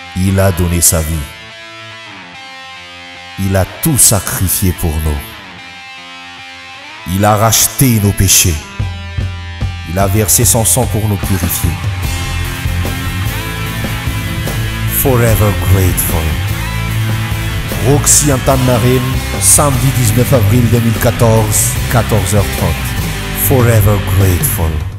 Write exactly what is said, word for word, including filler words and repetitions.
Il a donné sa vie. Il a tout sacrifié pour nous. Il a racheté nos péchés. Il a versé son sang pour nous purifier. Forever grateful. Roxy Antan-Marine, samedi dix-neuf avril deux mille quatorze, quatorze heures trente. Forever grateful.